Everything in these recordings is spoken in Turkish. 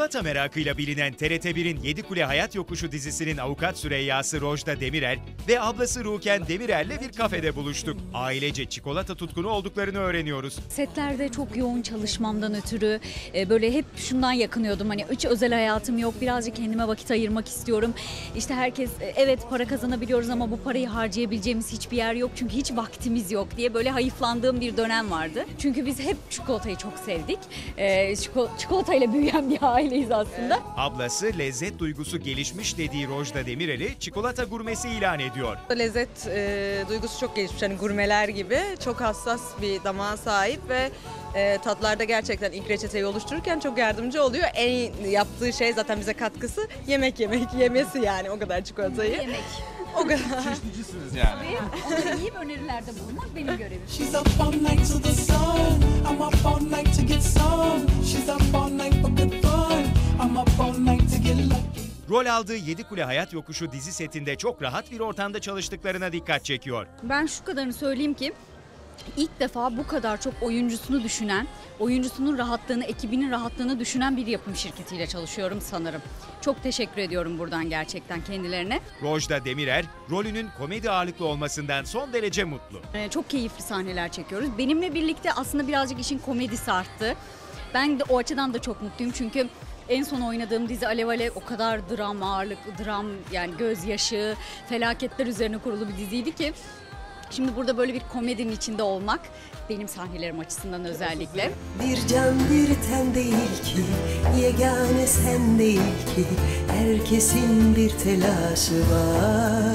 Çikolata merakıyla bilinen TRT1'in Yedikule Hayat Yokuşu dizisinin avukat Süreyya'sı Rojda Demirel ve ablası Ruken Demirel'le bir kafede buluştuk. Ailece çikolata tutkunu olduklarını öğreniyoruz. Setlerde çok yoğun çalışmamdan ötürü böyle hep şundan yakınıyordum. Hani hiç özel hayatım yok, birazcık kendime vakit ayırmak istiyorum. İşte herkes evet para kazanabiliyoruz ama bu parayı harcayabileceğimiz hiçbir yer yok. Çünkü hiç vaktimiz yok diye böyle hayıflandığım bir dönem vardı. Çünkü biz hep çikolatayı çok sevdik. Çikolatayla büyüyen bir aileyiz aslında. Ablası lezzet duygusu gelişmiş dediği Rojda Demirel'i çikolata gurmesi ilan ediyor. Lezzet duygusu çok gelişmiş, hani gurmeler gibi çok hassas bir damağa sahip ve tatlarda gerçekten ilk reçeteyi oluştururken çok yardımcı oluyor. En yaptığı şey zaten bize katkısı yemesi yani o kadar çikolatayı. Yemek. O kadar. Çeşnicisiniz yani. Onları yiyip önerilerde bulunmak benim görevim. She's up all night to the sun. I'm up all night to get some. She's up all night for good fun. I'm up all night to get lucky. Rol aldığı Yedikule Hayat Yokuşu dizi setinde çok rahat bir ortamda çalıştıklarına dikkat çekiyor. Ben şu kadarını söyleyeyim ki ilk defa bu kadar çok oyuncusunu düşünen, oyuncusunun rahatlığını, ekibinin rahatlığını düşünen bir yapım şirketiyle çalışıyorum sanırım. Çok teşekkür ediyorum buradan gerçekten kendilerine. Rojda Demirel, rolünün komedi ağırlıklı olmasından son derece mutlu. Çok keyifli sahneler çekiyoruz. Benimle birlikte aslında birazcık işin komedisi arttı. Ben de o açıdan da çok mutluyum çünkü en son oynadığım dizi Alev Alev o kadar dram yani gözyaşı, felaketler üzerine kurulu bir diziydi ki şimdi burada böyle bir komedinin içinde olmak benim sahnelerim açısından özellikle. Bir can bir ten değil ki, yegane sen değil ki, herkesin bir telaşı var.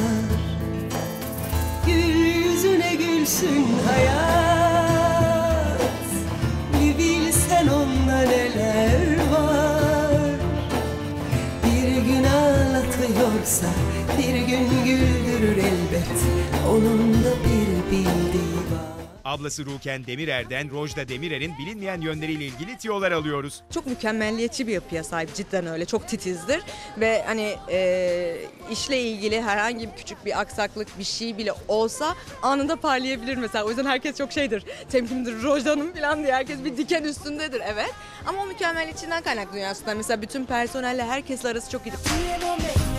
Gül yüzüne gülsün hayat, bir bilsen onda neler var. Bir gün ağlatıyorsa bir gün güldürür elbet, onun da bir bildiği var. Ablası Ruken Demirer'den Rojda Demirel'in bilinmeyen yönleriyle ilgili tiyolar alıyoruz. Çok mükemmelliyetçi bir yapıya sahip, cidden öyle, çok titizdir ve hani işle ilgili herhangi bir küçük bir aksaklık bir şey bile olsa anında parlayabilir mesela. O yüzden herkes çok temkinlidir, Rojda'nın falan diye herkes bir diken üstündedir, evet. Ama o mükemmelliyetçinden kaynaklanıyor aslında. Mesela bütün personelle herkesle arası çok iyidir.